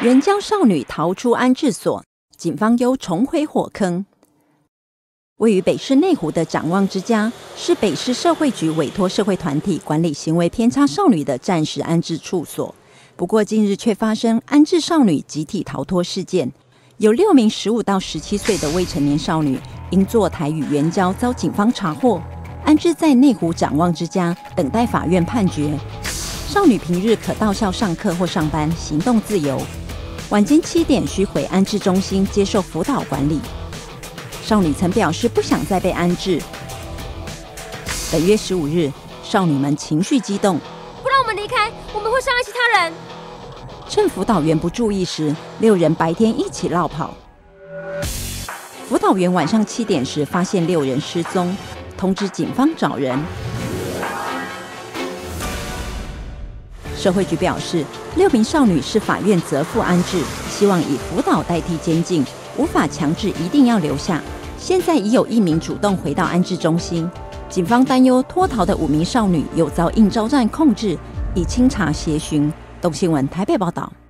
援交少女逃出安置所，警方又重回火坑。位于北市内湖的展望之家，是北市社会局委托社会团体管理行为偏差少女的暂时安置处所。不过近日却发生安置少女集体逃脱事件，有6名15到17岁的未成年少女因做台语援交遭警方查获，安置在内湖展望之家，等待法院判决。少女平日可到校上课或上班，行动自由。晚间7点需回安置中心接受辅导管理。少女曾表示不想再被安置。本月15日，少女们情绪激动， 不让我们离开，我们会伤害其他人。 趁辅导员不注意时，6人白天一起落跑。辅导员晚上7点时发现6人失踪，通知警方找人。社会局表示，6名少女是法院责付安置，希望以辅导代替监禁，无法强制一定要留下。现在已有1名主动回到安置中心，警方担忧脱逃的5名少女有遭应召站控制，已清查协寻。东新闻台北报道。